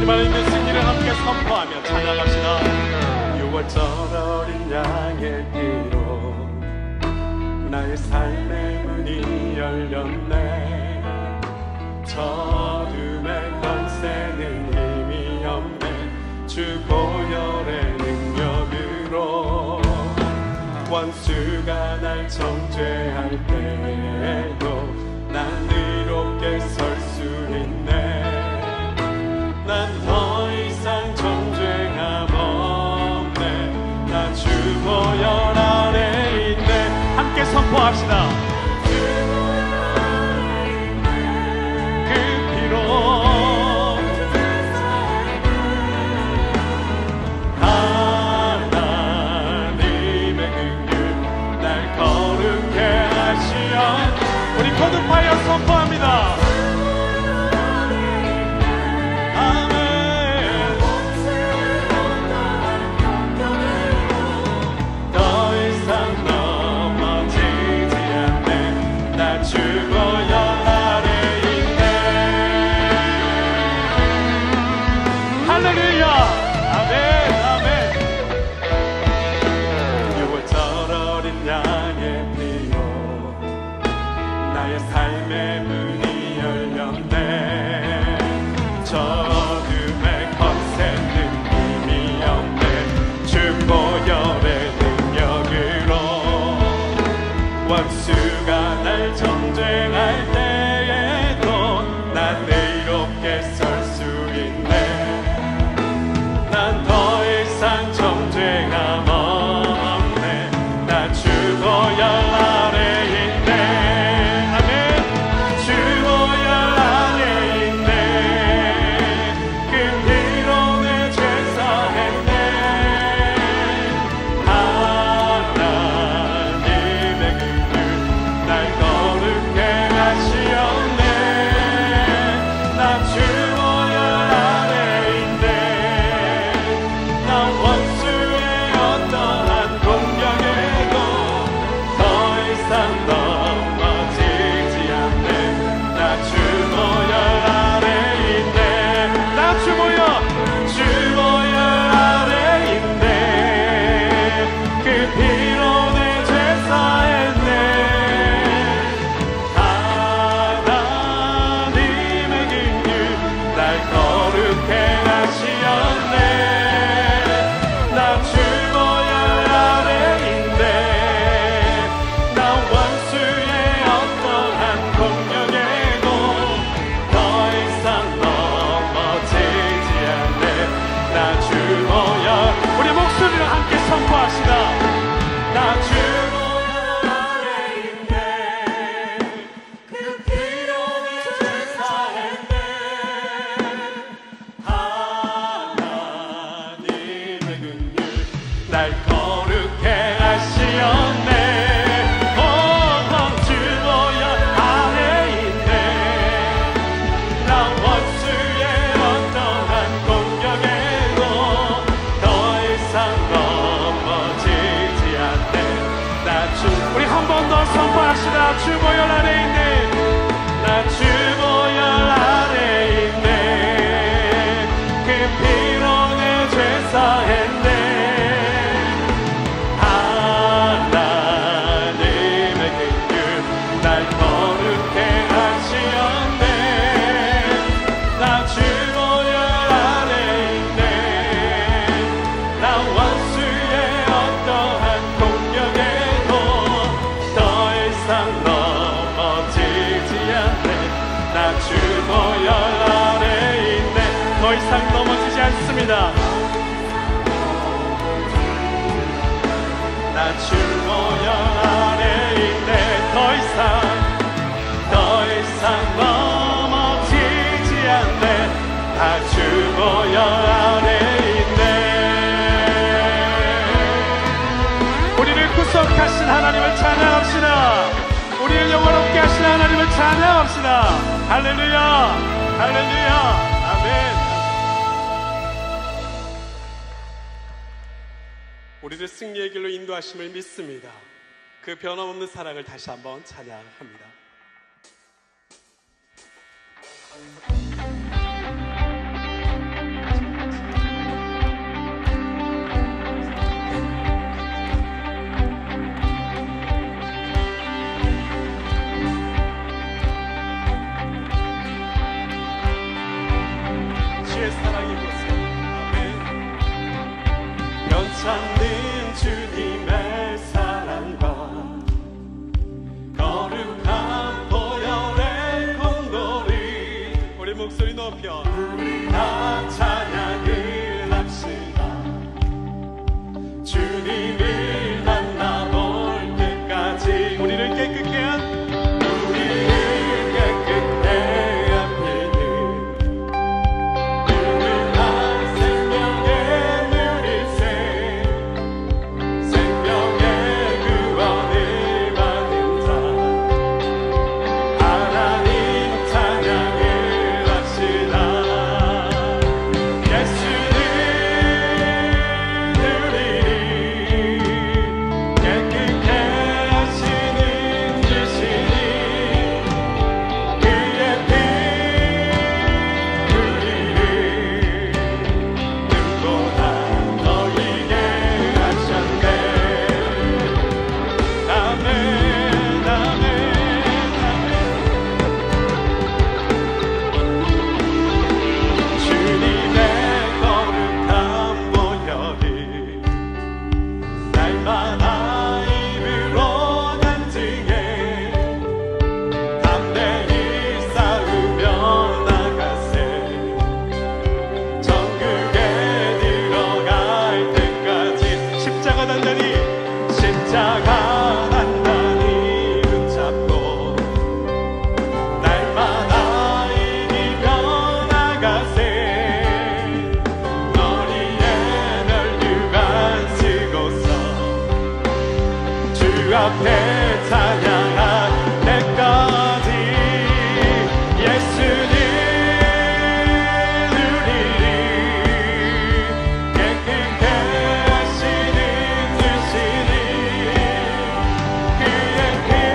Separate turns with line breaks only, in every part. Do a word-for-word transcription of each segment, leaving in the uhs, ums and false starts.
주님 안에 있는 승리를 함께 선포하며 찬양합시다. 유월절 어린 양의 피로 나의 삶의 문이 열렸네. 저 어둠의 권세는 힘이 없네. 주 보혈의 능력으로 원수가 날 정죄할 때에도 난 의롭게 설 수 있네. 난 더 이상 정죄함 없네. 나 주 보혈 아래 있네. 함께 선포합시다. 그 피로 하나님의 긍휼 날 거룩해 하시어. 우리 거듭하여 선포합니다. 원수가 날 정죄할 때에도 난 의롭게 설 수 있네. 난 더 이상 정죄함 없네. 나 주 보혈 아래 있네. 아멘. 주 보혈 아래 있네. 그 피로 내 죄 사했네. 날 거룩해 하시었네. 오, 주 보혈 아래 있네. 나 원수의 어떠한 공격에도 더 이상 넘어지지 않네. 나 주, 우리 한 번 더 선포합시다. 주 보혈 아래 있네. 나 주 보혈 아래 있네. 그 피로 내 죄 사했네. 더 이상 넘어지지 않습니다. 나 주 보혈 아래 있네. 더 이상 더 이상 넘어지지 않네. 나 주 보혈 아래 있네. 우리를 구속하신 하나님을 찬양합시다. 우리를 영원롭게 하신 하나님을 찬양합시다. 할렐루야, 할렐루야, 아멘. 우리를 승리의 길로 인도하심을 믿습니다. 그 변함없는 사랑을 다시 한번 찬양합니다. 그의 사랑이 보세요. 아멘. 변찮는 주님의 사랑과 거룩한 보혈의 공돌이 우리 목소리 높여 우리 다 찬양을 합시다. 주님을 만나볼 때까지 우리를 깨끗게 한 우리를 깨끗해 하시는 유일한 생명의 누리세 생명의 구원을 받은 자 하나님 찬양을 합시다. 예수는 앞에 찬양할 때까지 예수는 우리를 깨끗게 하시는 주시니 그의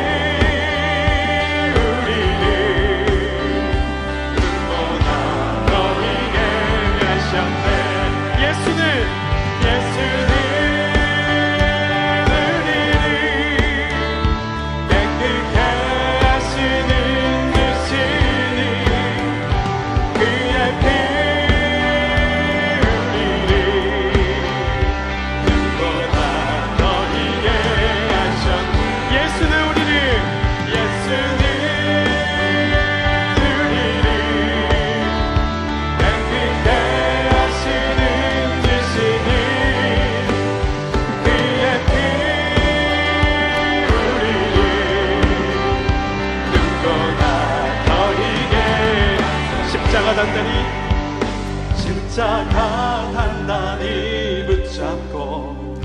피 우리를 눈보다 더 이게 하셨네. 예수는 예수는 단단히 십자가 단단히 붙잡고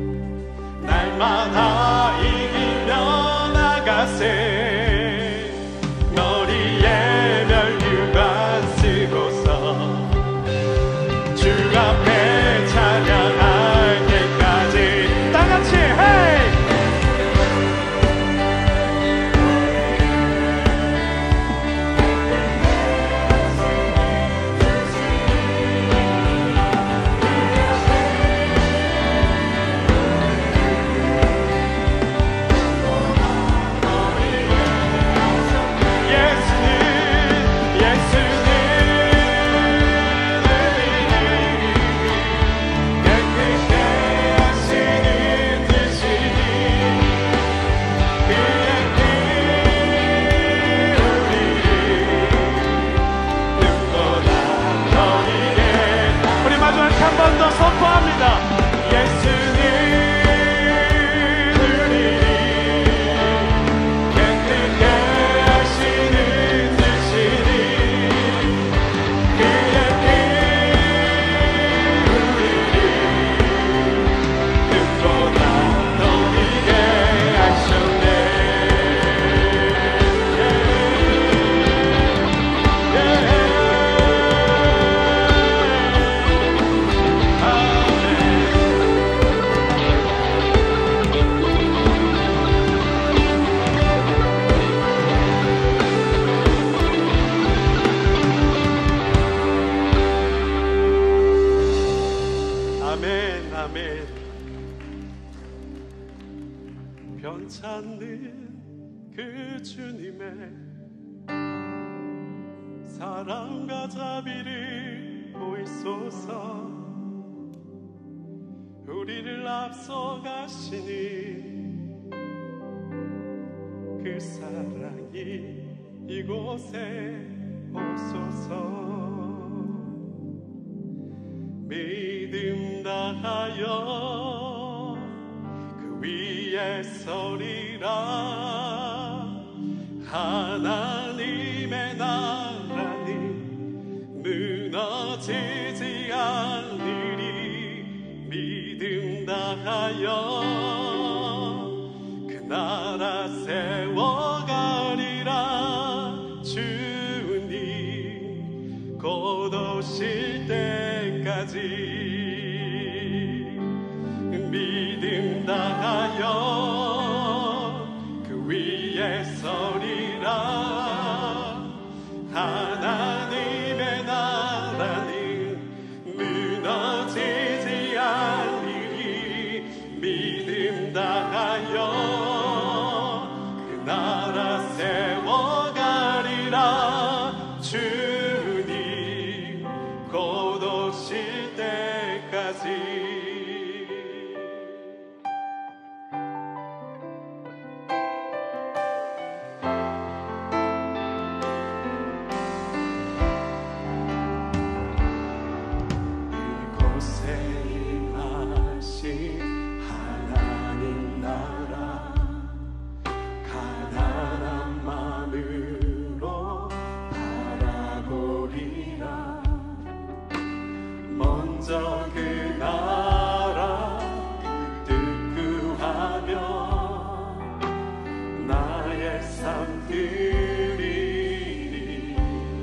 날마다 이기며 나가세 머리에 면류관 쓰고서 주 앞에 찬양할 때까지 다같이 헤이 한 번 더 선포합니다. 예수는 우리를 깨끗게 하시는 주시니 그의 피 우리를 눈보다 더 이게 하셨네. 아멘, 아멘. 변찮는 그 주님의 사랑과 자비를 하소서. 우리를 앞서가시는 그 사랑이 이곳에 오소서. 믿음 다하여 그 위에 서리라. 하나님의 나라는 무너지지 않으리. 믿음 다하여 그 나라 세워가리라. 주님 곧 오실 때까지 믿음 다하여 그 위에 서리라. 하나님의 나라는 무너지지 않으리. 믿음 다하여 그 나라 세워가리라. 주님 곧 오실 때까지. 먼저 그 나라 그 뜻 구하며 나의 삶 드리리.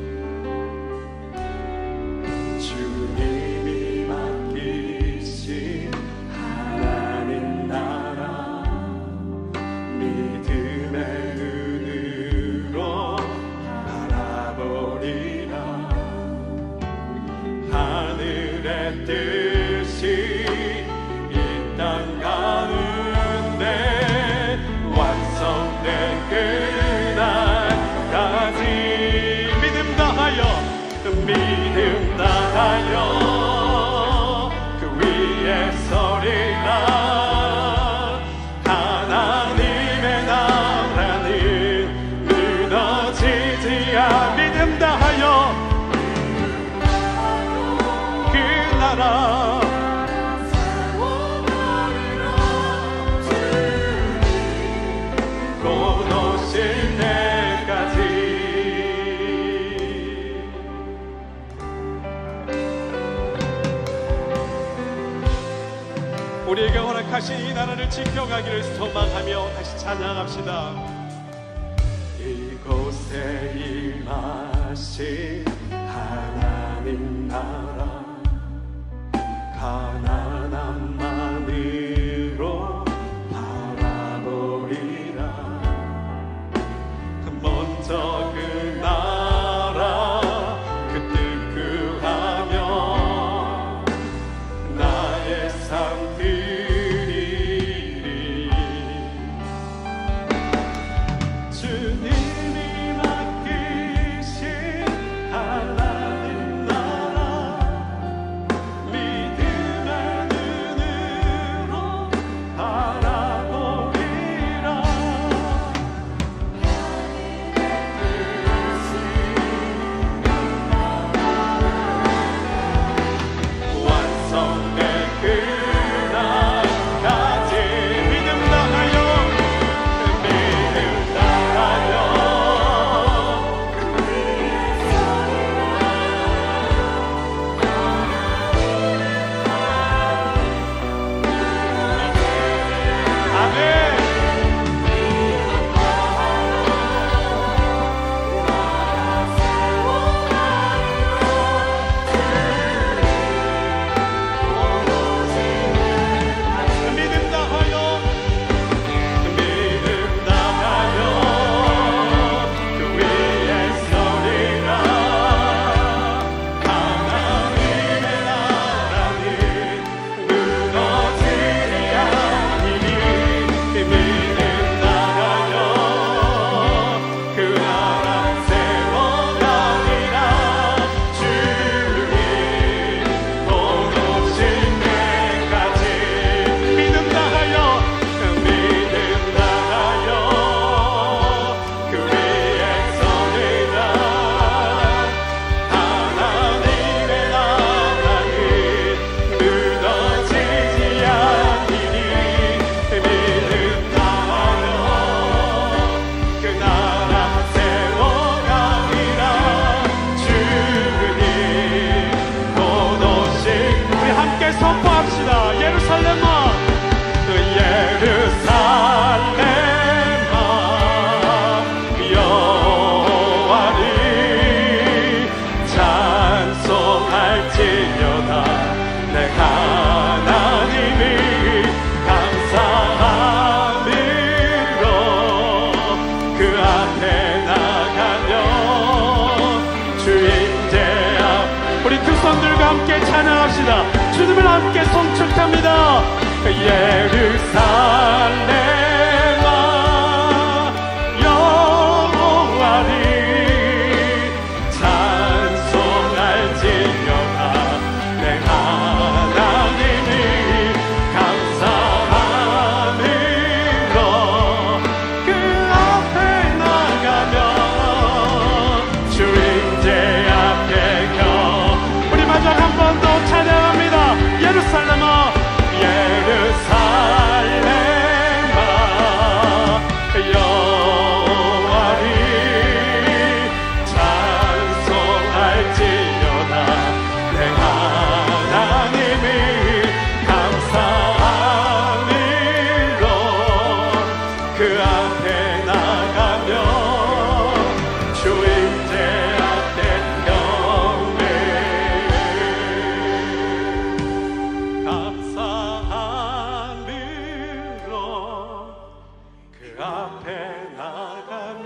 주님이 맡기신 하나님 나라 믿음의 눈으로 바라보리라. 하늘의 뜻이 이 땅 가운데 완성된 그날까지 믿음 다하여 믿음 다하여 그 위에 서리라. 하나님의 나라는 무너지지 않. 믿음 다하여 나라 곧 오실 때까지. 우리에게 허락하신 이 나라를 지켜가기를 소망하며 다시 찬양합시다. 이곳에 임하신 하나님 나라 가난한 마음으로 바라보리라. 먼저 그 나라 그 뜻 구하며 나의 삶 드리리. 주님이 맡기신 하나님 나라 믿음의 함께 찬양합시다. 주님을 함께 송축합니다. 예루살렘아 영원히 찬송할지어다. 내 하나님이 감사함으로 그 앞에 나가면 주인제 앞에 겨. 우리 마지막 한 번 더 찬양합니다. 예루살렘아 예루살렘아 여호와를 찬송할지어다. 내 하나님이 감사함으로 그 앞에 나가며 주인제 앞에 경배. 감사함으로 그 앞에 나가며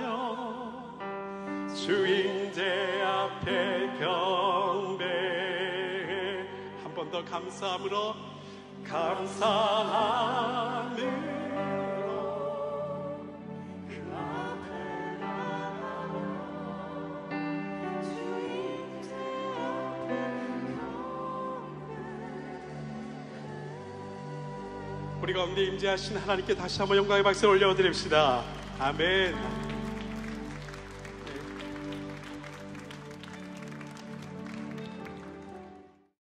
주인제 앞에 경배. 한 번 더 감사함으로 감사함으로 그 앞에 나가며 주인제 앞에 우리 가운데 임재하신 하나님께 다시 한번 영광의 박수를 올려드립시다. 아멘.